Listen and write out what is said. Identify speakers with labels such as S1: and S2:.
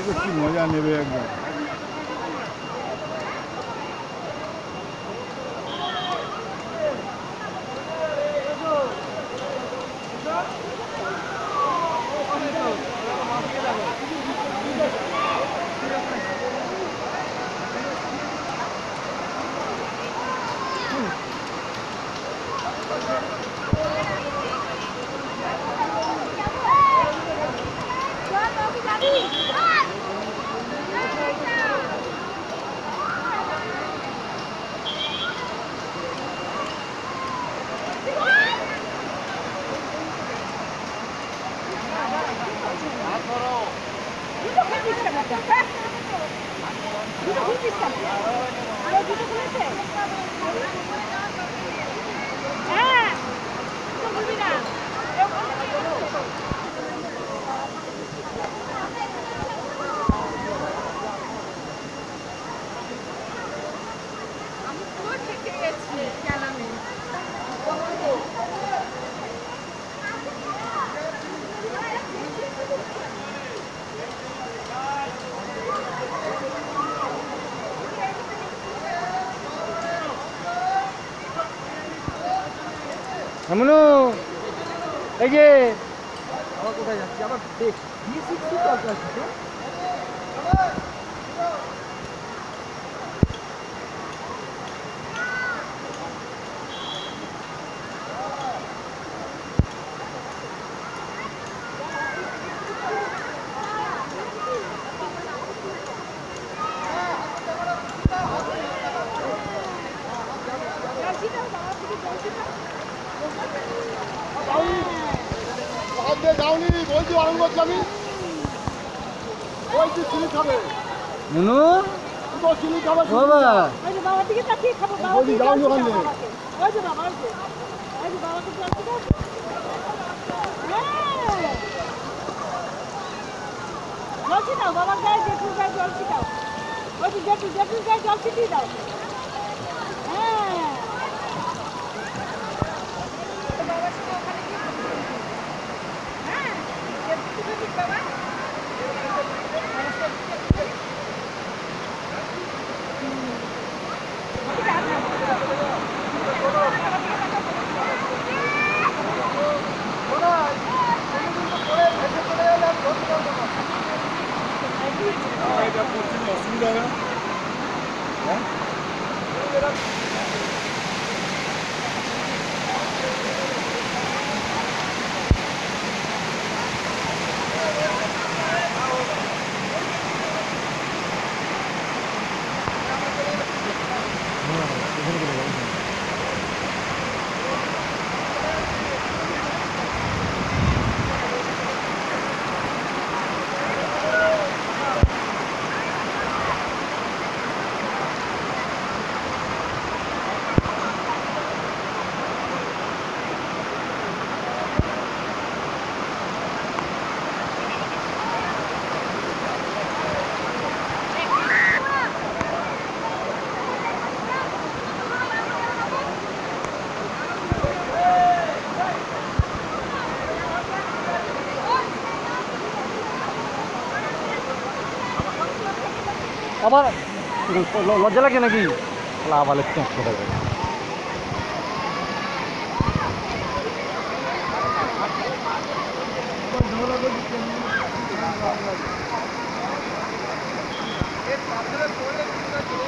S1: কি মজা নেবে একদম। এমনও এই যে আবার কোথায় যাচ্ছি আবার দেখ যাওনি বলছি অরণ করছি আমি বলছি চিনি খাবে মুনু তো চিনি খাবে বাবা বাবার দিকে তাকিয়ে খাবো বলছি যাওনি ওখানে ওই যে বাবা ওই যে বাবাকে জলছি দাও জলছি দাও বাবার গায়ে জেঠুর গায়ে জলছি দাও ওই যে জেঠুর গায়ে জলছি দিয়ে দাও হ্যাঁ অসুবিধা আবার লজ্জা লাগে নাকি আবার ঝামেলা